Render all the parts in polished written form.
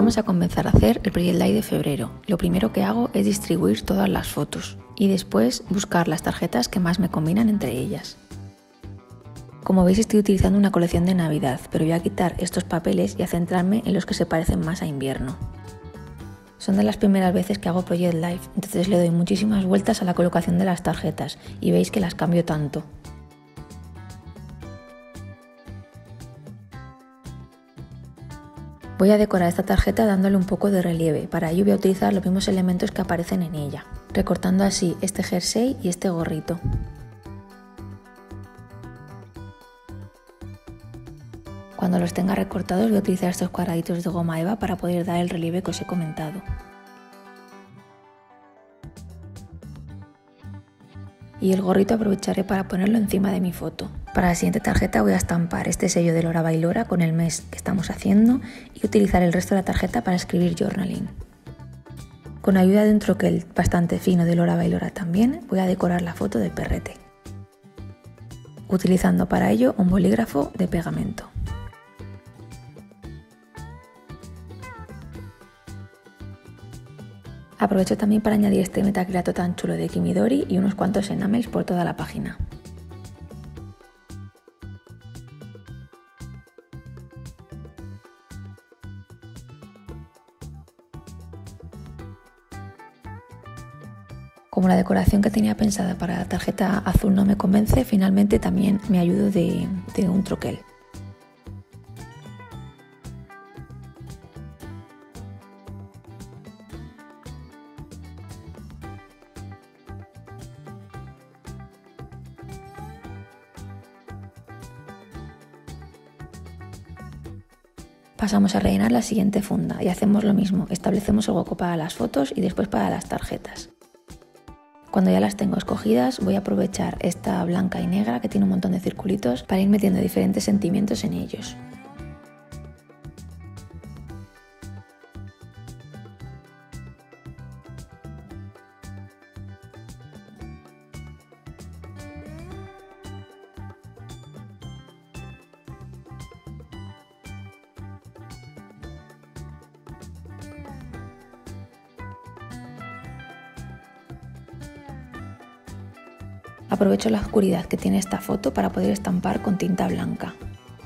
Vamos a comenzar a hacer el Project Live de febrero. Lo primero que hago es distribuir todas las fotos y después buscar las tarjetas que más me combinan entre ellas. Como veis, estoy utilizando una colección de Navidad, pero voy a quitar estos papeles y a centrarme en los que se parecen más a invierno. Son de las primeras veces que hago Project Live, entonces le doy muchísimas vueltas a la colocación de las tarjetas y veis que las cambio tanto. Voy a decorar esta tarjeta dándole un poco de relieve. Para ello voy a utilizar los mismos elementos que aparecen en ella, recortando así este jersey y este gorrito. Cuando los tenga recortados voy a utilizar estos cuadraditos de goma eva para poder dar el relieve que os he comentado. Y el gorrito aprovecharé para ponerlo encima de mi foto. Para la siguiente tarjeta voy a estampar este sello de Lora Bailora con el mes que estamos haciendo y utilizar el resto de la tarjeta para escribir journaling. Con ayuda de un troquel bastante fino de Lora Bailora también voy a decorar la foto del perrete, utilizando para ello un bolígrafo de pegamento. Aprovecho también para añadir este metacrilato tan chulo de Kimidori y unos cuantos enamels por toda la página. Como la decoración que tenía pensada para la tarjeta azul no me convence, finalmente también me ayudo de un troquel. Pasamos a rellenar la siguiente funda y hacemos lo mismo, establecemos el hueco para las fotos y después para las tarjetas. Cuando ya las tengo escogidas voy a aprovechar esta blanca y negra que tiene un montón de circulitos para ir metiendo diferentes sentimientos en ellos. Aprovecho la oscuridad que tiene esta foto para poder estampar con tinta blanca.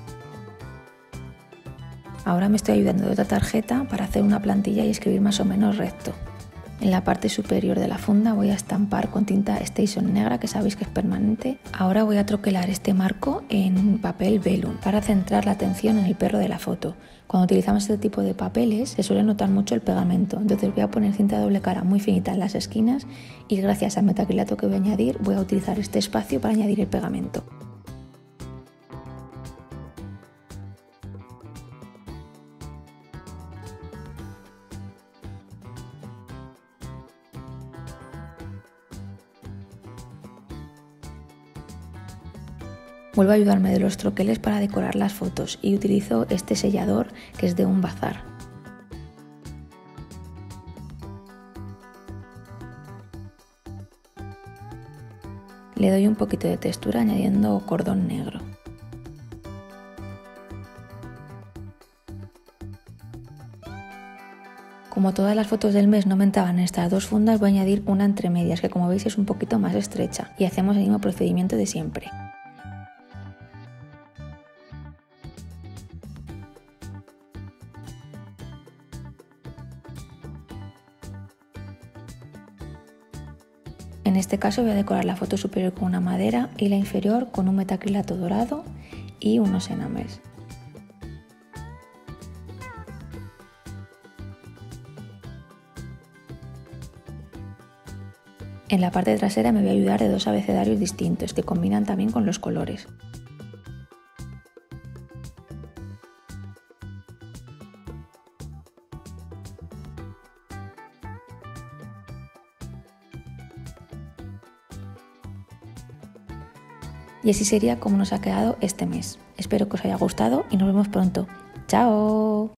Ahora me estoy ayudando de otra tarjeta para hacer una plantilla y escribir más o menos recto. En la parte superior de la funda voy a estampar con tinta Station negra, que sabéis que es permanente. Ahora voy a troquelar este marco en papel vellum para centrar la atención en el perro de la foto. Cuando utilizamos este tipo de papeles se suele notar mucho el pegamento, entonces voy a poner cinta doble cara muy finita en las esquinas y gracias al metacrilato que voy a añadir voy a utilizar este espacio para añadir el pegamento. Vuelvo a ayudarme de los troqueles para decorar las fotos y utilizo este sellador que es de un bazar. Le doy un poquito de textura añadiendo cordón negro. Como todas las fotos del mes no me entraban en estas dos fundas, voy a añadir una entre medias que, como veis, es un poquito más estrecha y hacemos el mismo procedimiento de siempre. En este caso voy a decorar la foto superior con una madera y la inferior con un metacrilato dorado y unos enamels. En la parte trasera me voy a ayudar de dos abecedarios distintos que combinan también con los colores. Y así sería como nos ha quedado este mes. Espero que os haya gustado y nos vemos pronto. ¡Chao!